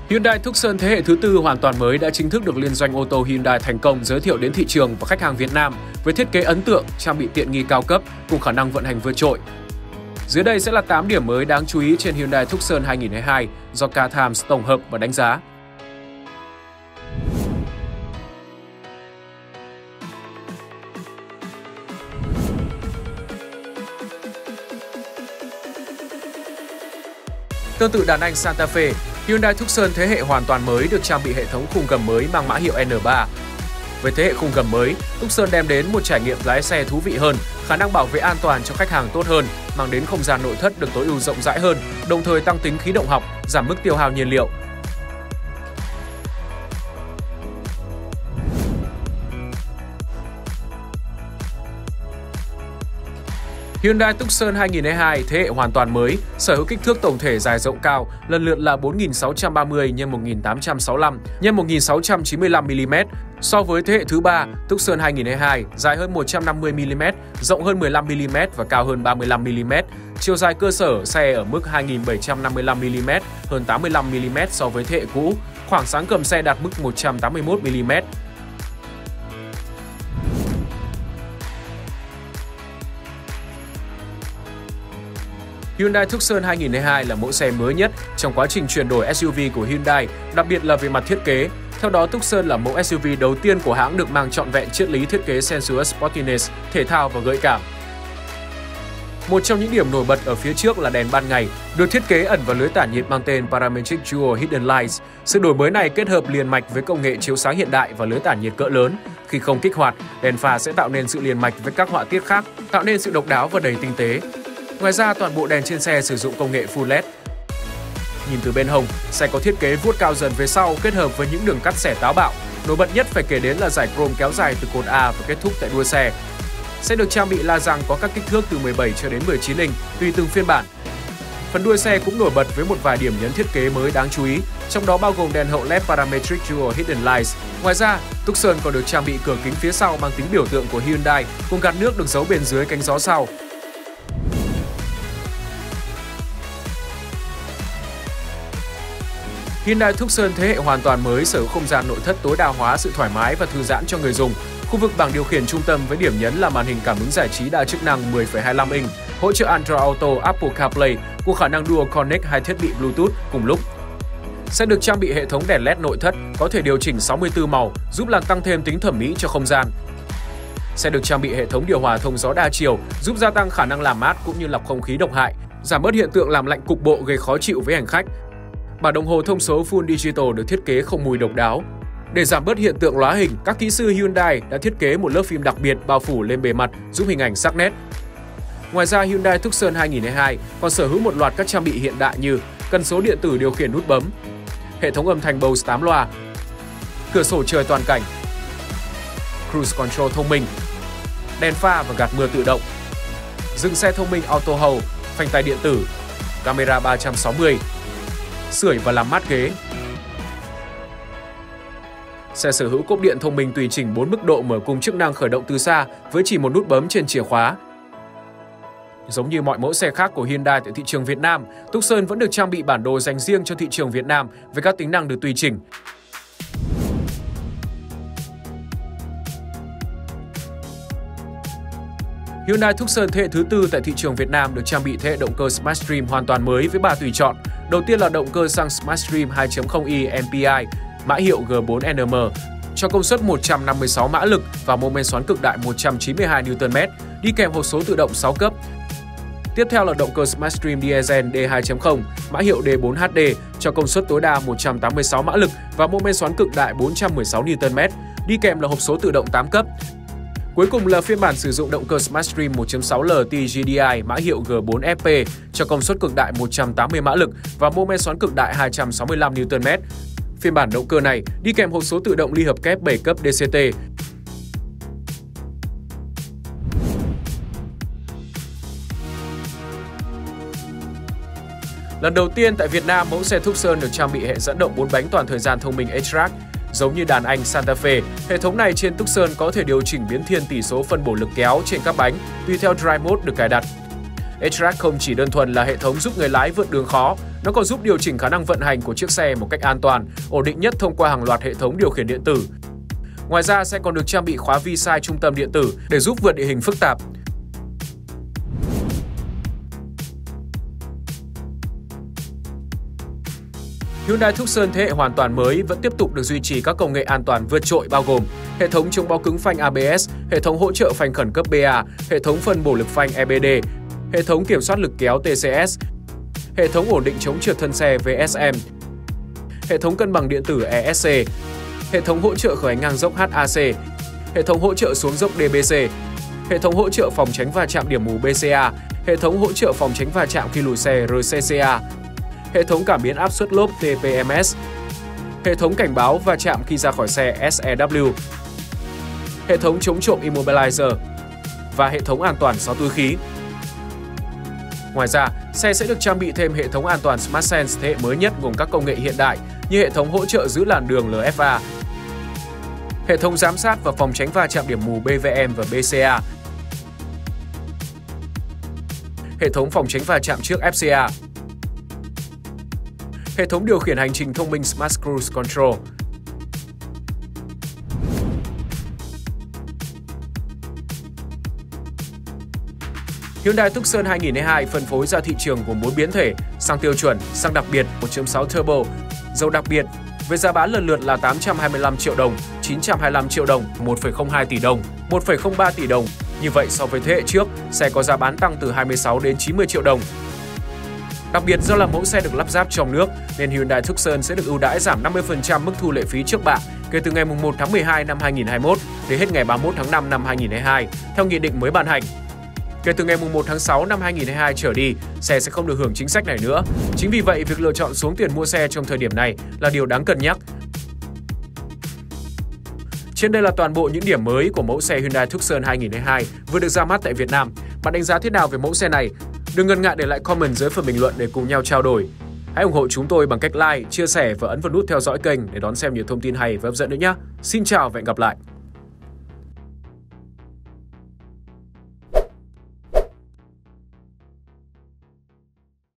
Hyundai Tucson thế hệ thứ tư hoàn toàn mới đã chính thức được liên doanh ô tô Hyundai thành công giới thiệu đến thị trường và khách hàng Việt Nam với thiết kế ấn tượng, trang bị tiện nghi cao cấp cùng khả năng vận hành vượt trội. Dưới đây sẽ là 8 điểm mới đáng chú ý trên Hyundai Tucson 2022 do Car Times tổng hợp và đánh giá. Tương tự đàn anh Santa Fe, Hyundai Tucson thế hệ hoàn toàn mới được trang bị hệ thống khung gầm mới mang mã hiệu N3. Với thế hệ khung gầm mới, Tucson đem đến một trải nghiệm lái xe thú vị hơn, khả năng bảo vệ an toàn cho khách hàng tốt hơn, mang đến không gian nội thất được tối ưu rộng rãi hơn, đồng thời tăng tính khí động học, giảm mức tiêu hao nhiên liệu. Hyundai Tucson 2022 thế hệ hoàn toàn mới, sở hữu kích thước tổng thể dài rộng cao, lần lượt là 4630 x 1865 x 1695 mm. So với thế hệ thứ 3, Tucson 2022 dài hơn 150 mm, rộng hơn 15 mm và cao hơn 35 mm. Chiều dài cơ sở xe ở mức 2755 mm, hơn 85 mm so với thế hệ cũ. Khoảng sáng cầm xe đạt mức 181 mm. Hyundai Tucson 2022 là mẫu xe mới nhất trong quá trình chuyển đổi SUV của Hyundai, đặc biệt là về mặt thiết kế. Theo đó, Tucson là mẫu SUV đầu tiên của hãng được mang trọn vẹn triết lý thiết kế Sensuous Sportiness, thể thao và gợi cảm. Một trong những điểm nổi bật ở phía trước là đèn ban ngày, được thiết kế ẩn vào lưới tản nhiệt mang tên Parametric Dual Hidden Lights. Sự đổi mới này kết hợp liền mạch với công nghệ chiếu sáng hiện đại và lưới tản nhiệt cỡ lớn. Khi không kích hoạt, đèn pha sẽ tạo nên sự liền mạch với các họa tiết khác, tạo nên sự độc đáo và đầy tinh tế. Ngoài ra, toàn bộ đèn trên xe sử dụng công nghệ Full LED. Nhìn từ bên hông, xe có thiết kế vuốt cao dần về sau kết hợp với những đường cắt xẻ táo bạo. Nổi bật nhất phải kể đến là dải chrome kéo dài từ cột A và kết thúc tại đuôi xe. Sẽ được trang bị la răng có các kích thước từ 17 cho đến 19 inch tùy từng phiên bản. Phần đuôi xe cũng nổi bật với một vài điểm nhấn thiết kế mới đáng chú ý, trong đó bao gồm đèn hậu LED Parametric Dual Hidden Lights. Ngoài ra, Tucson còn được trang bị cửa kính phía sau mang tính biểu tượng của Hyundai, cùng gạt nước được giấu bên dưới cánh gió sau. Hyundai Tucson thế hệ hoàn toàn mới sở hữu không gian nội thất tối đa hóa sự thoải mái và thư giãn cho người dùng. Khu vực bảng điều khiển trung tâm với điểm nhấn là màn hình cảm ứng giải trí đa chức năng 10,25 inch, hỗ trợ Android Auto, Apple CarPlay cùng khả năng Dual Connect hai thiết bị Bluetooth cùng lúc. Sẽ được trang bị hệ thống đèn LED nội thất có thể điều chỉnh 64 màu, giúp làm tăng thêm tính thẩm mỹ cho không gian. Sẽ được trang bị hệ thống điều hòa thông gió đa chiều, giúp gia tăng khả năng làm mát cũng như lọc không khí độc hại, giảm bớt hiện tượng làm lạnh cục bộ gây khó chịu với hành khách. Bảng đồng hồ thông số Full Digital được thiết kế không mùi độc đáo. Để giảm bớt hiện tượng lóa hình, các kỹ sư Hyundai đã thiết kế một lớp phim đặc biệt bao phủ lên bề mặt giúp hình ảnh sắc nét. Ngoài ra, Hyundai Tucson 2022 còn sở hữu một loạt các trang bị hiện đại như cân số điện tử điều khiển nút bấm, hệ thống âm thanh Bose 8 loa, cửa sổ trời toàn cảnh, Cruise Control thông minh, đèn pha và gạt mưa tự động, dừng xe thông minh Auto Hold, phanh tay điện tử, camera 360, sưởi và làm mát ghế. Xe sở hữu cốp điện thông minh tùy chỉnh 4 mức độ mở cùng chức năng khởi động từ xa với chỉ một nút bấm trên chìa khóa. Giống như mọi mẫu xe khác của Hyundai tại thị trường Việt Nam, Tucson vẫn được trang bị bản đồ dành riêng cho thị trường Việt Nam với các tính năng được tùy chỉnh. Hyundai Tucson thế hệ thứ tư tại thị trường Việt Nam được trang bị thế hệ động cơ Smartstream hoàn toàn mới với 3 tùy chọn. Đầu tiên là động cơ xăng Smartstream 2.0i MPI, mã hiệu G4NM, cho công suất 156 mã lực và mô men xoắn cực đại 192 Nm, đi kèm hộp số tự động 6 cấp. Tiếp theo là động cơ Smartstream Diesel D2.0, mã hiệu D4HD, cho công suất tối đa 186 mã lực và mô men xoắn cực đại 416 Nm, đi kèm là hộp số tự động 8 cấp. Cuối cùng là phiên bản sử dụng động cơ Smartstream 1.6L TGDI mã hiệu G4FP cho công suất cực đại 180 mã lực và mô men xoắn cực đại 265 Nm. Phiên bản động cơ này đi kèm hộp số tự động ly hợp kép 7 cấp DCT. Lần đầu tiên tại Việt Nam, mẫu xe Tucson được trang bị hệ dẫn động 4 bánh toàn thời gian thông minh H-Track. Giống như đàn anh Santa Fe, hệ thống này trên Tucson có thể điều chỉnh biến thiên tỷ số phân bổ lực kéo trên các bánh tùy theo Drive Mode được cài đặt. H-Track không chỉ đơn thuần là hệ thống giúp người lái vượt đường khó, Nó còn giúp điều chỉnh khả năng vận hành của chiếc xe một cách an toàn, ổn định nhất thông qua hàng loạt hệ thống điều khiển điện tử. Ngoài ra, xe còn được trang bị khóa vi sai trung tâm điện tử để giúp vượt địa hình phức tạp. Hyundai Tucson thế hệ hoàn toàn mới vẫn tiếp tục được duy trì các công nghệ an toàn vượt trội bao gồm hệ thống chống bó cứng phanh ABS, hệ thống hỗ trợ phanh khẩn cấp BA, hệ thống phân bổ lực phanh EBD, hệ thống kiểm soát lực kéo TCS, hệ thống ổn định chống trượt thân xe VSM, hệ thống cân bằng điện tử ESC, hệ thống hỗ trợ khởi hành ngang dốc HAC, hệ thống hỗ trợ xuống dốc DBC, hệ thống hỗ trợ phòng tránh va chạm điểm mù BCA, hệ thống hỗ trợ phòng tránh va chạm khi lùi xe RCCA, hệ thống cảm biến áp suất lốp TPMS, hệ thống cảnh báo va chạm khi ra khỏi xe SEW, hệ thống chống trộm Immobilizer và hệ thống an toàn 6 túi khí. Ngoài ra, xe sẽ được trang bị thêm hệ thống an toàn Smart Sense thế hệ mới nhất gồm các công nghệ hiện đại như hệ thống hỗ trợ giữ làn đường LFA, hệ thống giám sát và phòng tránh va chạm điểm mù BVM và BCA, hệ thống phòng tránh va chạm trước FCA, hệ thống điều khiển hành trình thông minh Smart Cruise Control. Hyundai Tucson 2022 phân phối ra thị trường gồm 4 biến thể: xăng tiêu chuẩn, xăng đặc biệt 1.6 turbo, dầu đặc biệt, với giá bán lần lượt là 825 triệu đồng, 925 triệu đồng, 1,02 tỷ đồng, 1,03 tỷ đồng. Như vậy so với thế hệ trước, xe có giá bán tăng từ 26 đến 90 triệu đồng. Đặc biệt do là mẫu xe được lắp ráp trong nước nên Hyundai Tucson sẽ được ưu đãi giảm 50% mức thu lệ phí trước bạ kể từ ngày 1 tháng 12 năm 2021 đến hết ngày 31 tháng 5 năm 2022 theo nghị định mới ban hành. Kể từ ngày 1 tháng 6 năm 2022 trở đi, xe sẽ không được hưởng chính sách này nữa. Chính vì vậy, việc lựa chọn xuống tiền mua xe trong thời điểm này là điều đáng cân nhắc. Trên đây là toàn bộ những điểm mới của mẫu xe Hyundai Tucson 2022 vừa được ra mắt tại Việt Nam. Bạn đánh giá thế nào về mẫu xe này? Đừng ngần ngại để lại comment dưới phần bình luận để cùng nhau trao đổi. Hãy ủng hộ chúng tôi bằng cách like, chia sẻ và ấn vào nút theo dõi kênh để đón xem nhiều thông tin hay và hấp dẫn nữa nhé. Xin chào và hẹn gặp lại!